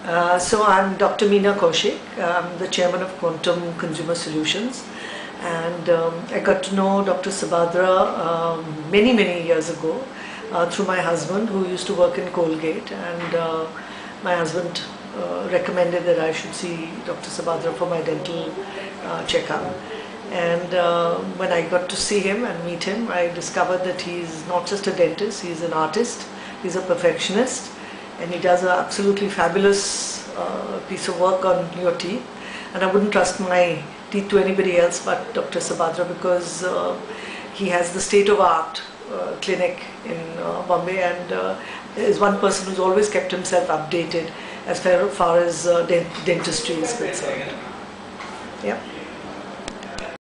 So I'm Dr. Meena Kaushik. I'm the chairman of Quantum Consumer Solutions, and I got to know Dr. Subhadra many years ago through my husband, who used to work in Colgate, and my husband recommended that I should see Dr. Subhadra for my dental checkup. And when I got to see him and meet him, I discovered that he's not just a dentist, he's an artist, he's a perfectionist, and he does an absolutely fabulous piece of work on your teeth. And I wouldn't trust my teeth to anybody else but Dr. Subhadra, because he has the state-of-art clinic in Bombay, and is one person who's always kept himself updated as far as dentistry is concerned. Yeah.